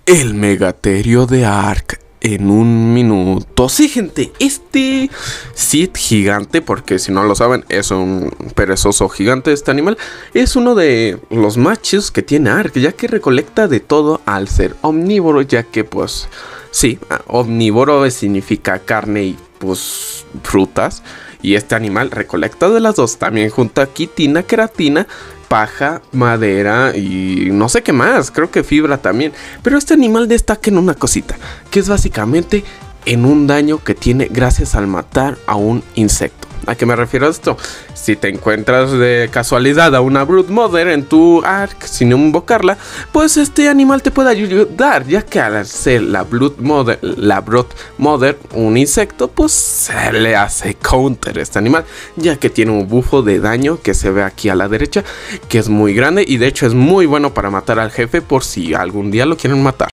El Megaterio de Ark en un minuto. Sí, gente, este Sith gigante, porque si no lo saben, es un perezoso gigante. Este animal es uno de los más chidos que tiene Ark, ya que recolecta de todo al ser omnívoro, ya que pues sí, omnívoro significa carne y pues frutas. Y este animal recolecta de las dos, también junta quitina, queratina, paja, madera y no sé qué más, creo que fibra también. Pero este animal destaca en una cosita, que es básicamente en un daño que tiene gracias al matar a un insecto. ¿A qué me refiero a esto? Si te encuentras de casualidad a una Brood Mother en tu Ark sin invocarla, pues este animal te puede ayudar, ya que al ser la Brood Mother un insecto, pues se le hace counter a este animal, ya que tiene un bufo de daño que se ve aquí a la derecha, que es muy grande y de hecho es muy bueno para matar al jefe por si algún día lo quieren matar.